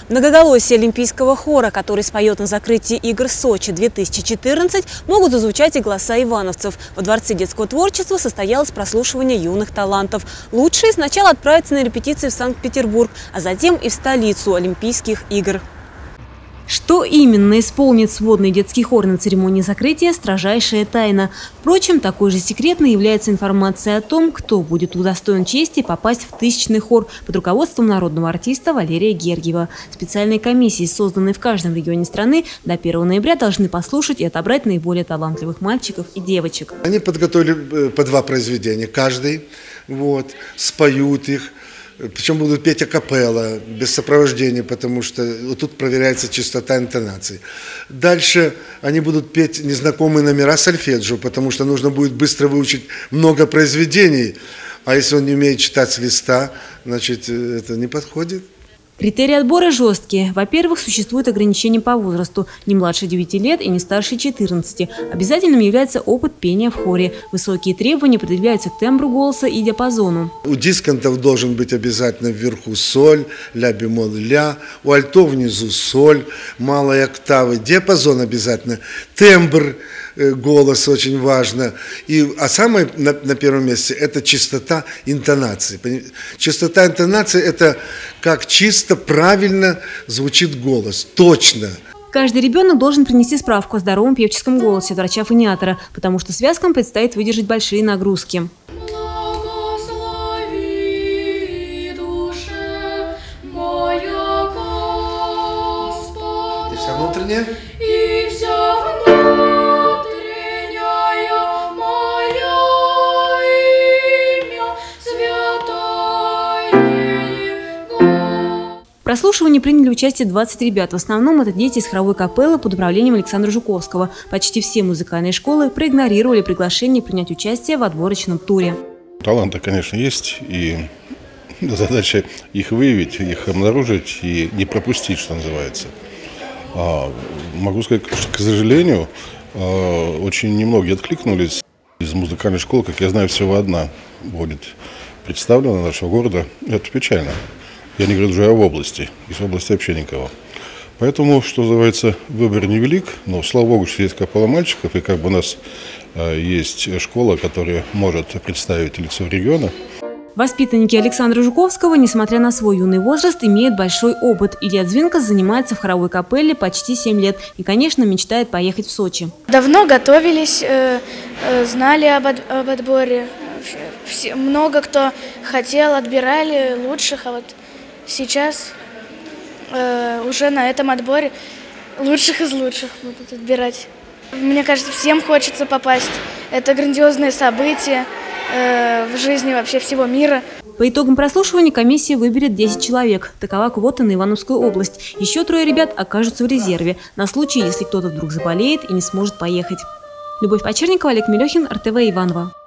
Многоголосие олимпийского хора, который споет на закрытии игр Сочи-2014, могут зазвучать и голоса ивановцев. Во Дворце детского творчества состоялось прослушивание юных талантов. Лучшие сначала отправятся на репетиции в Санкт-Петербург, а затем и в столицу Олимпийских игр. Что именно исполнит сводный детский хор на церемонии закрытия – строжайшая тайна. Впрочем, такой же секретной является информация о том, кто будет удостоен чести попасть в тысячный хор под руководством народного артиста Валерия Гергиева. Специальные комиссии, созданные в каждом регионе страны, до 1 ноября должны послушать и отобрать наиболее талантливых мальчиков и девочек. Они подготовили по 2 произведения каждый, споют их. Причем будут петь акапелла, без сопровождения, потому что тут проверяется чистота интонации. Дальше они будут петь незнакомые номера сольфеджио, потому что нужно будет быстро выучить много произведений. А если он не умеет читать с листа, значит, это не подходит. Критерии отбора жесткие. Во-первых, существует ограничение по возрасту – не младше 9 лет и не старше 14. Обязательным является опыт пения в хоре. Высокие требования предъявляются к тембру голоса и диапазону. У дисконтов должен быть обязательно вверху соль, ля бемоль ля, у альтов внизу соль, малые октавы, диапазон обязательно, тембр голоса очень важно. А самое на первом месте – это чистота интонации. Чистота интонации – это как чисто, правильно звучит голос, точно. Каждый ребенок должен принести справку о здоровом певческом голосе от врача-фониатора, потому что связкам предстоит выдержать большие нагрузки. И вся внутренняя? И вся внутренняя моя имя святое Его. В прослушивании приняли участие 20 ребят. В основном это дети из хоровой капеллы под управлением Александра Жуковского. Почти все музыкальные школы проигнорировали приглашение принять участие в отборочном туре. Таланты, конечно, есть, и задача их выявить, их обнаружить и не пропустить, что называется. Могу сказать, что, к сожалению, очень немногие откликнулись. Из музыкальной школы, как я знаю, всего одна будет представлена нашего города. Это печально. Я не говорю уже об области. Из области вообще никого. Поэтому, что называется, выбор невелик, но, слава богу, что есть капелла мальчиков, и как бы у нас есть школа, которая может представить лицо региона. Воспитанники Александра Жуковского, несмотря на свой юный возраст, имеют большой опыт. Илья Дзвинкас занимается в хоровой капелле почти 7 лет и, конечно, мечтает поехать в Сочи. Давно готовились, знали об отборе. Много кто хотел, отбирали лучших, а вот сейчас уже на этом отборе лучших из лучших будут отбирать. Мне кажется, всем хочется попасть. Это грандиозное событие в жизни вообще всего мира. По итогам прослушивания комиссия выберет 10 человек. Такова квота на Ивановскую область. Еще 3 ребят окажутся в резерве на случай, если кто-то вдруг заболеет и не сможет поехать. Любовь Почерникова, Олег Мелехин, РТВ Иваново.